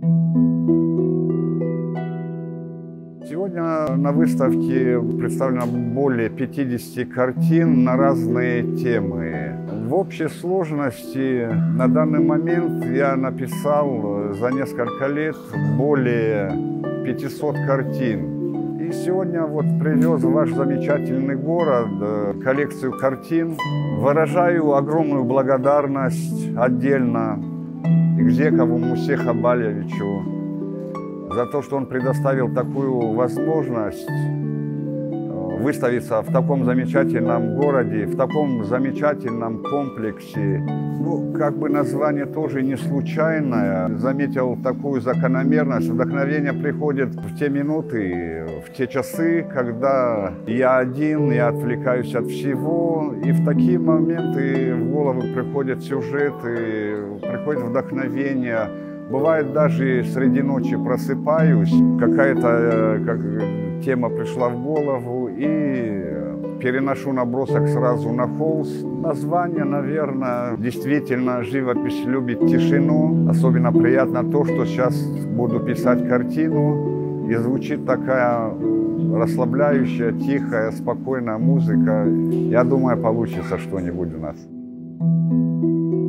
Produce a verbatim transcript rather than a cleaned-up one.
Сегодня на выставке представлено более пятидесяти картин на разные темы. В общей сложности на данный момент я написал за несколько лет более пятисот картин. И сегодня вот привез в ваш замечательный город коллекцию картин. Выражаю огромную благодарность отдельно Игзекову Мусе Хабалевичу за то, что он предоставил такую возможность выставиться в таком замечательном городе, в таком замечательном комплексе. Ну, как бы название тоже не случайное. Заметил такую закономерность. Вдохновение приходит в те минуты, в те часы, когда я один, я отвлекаюсь от всего. И в такие моменты в голову приходят сюжеты, приходит вдохновение. Бывает, даже среди ночи просыпаюсь, какая-то как, тема пришла в голову и переношу набросок сразу на холст. Название, наверное, действительно живопись любит тишину. Особенно приятно то, что сейчас буду писать картину, и звучит такая расслабляющая, тихая, спокойная музыка. Я думаю, получится что-нибудь у нас.